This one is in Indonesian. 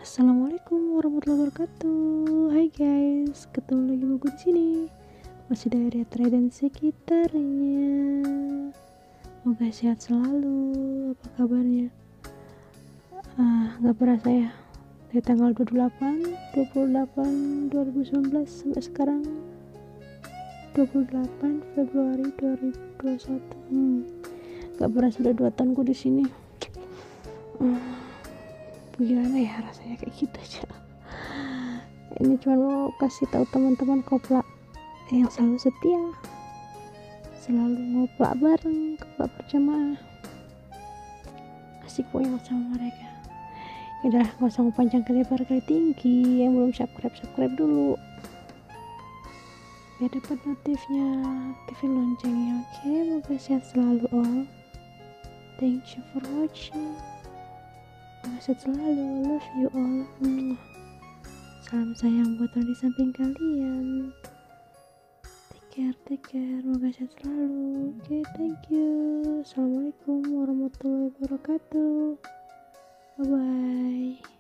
Assalamualaikum warahmatullahi wabarakatuh. Hai guys, ketemu lagi buku di sini. Masih dari Atre dan sekitarnya. Semoga sehat selalu. Apa kabarnya? Nggak berasa ya. Dari tanggal 28 2019 sampai sekarang 28 Februari 2021. Nggak berasa udah 2 tahunku di sini. Gimana ya rasanya kayak gitu aja. Ini cuma mau kasih tahu teman-teman kopla yang selalu setia, selalu ngoplak bareng, koplak berjamaah. Asik pokoknya sama mereka. Ya udah, nggak usah panjang kali lebar kali tinggi. Yang belum subscribe dulu biar dapat notifnya, aktifin loncengnya. Oke, moga sehat selalu all. Thank you for watching. Sehat selalu, love you all. Salam sayang buat orang di samping kalian. Take care, moga sehat selalu. Oke, thank you. Assalamualaikum warahmatullahi wabarakatuh. Bye bye.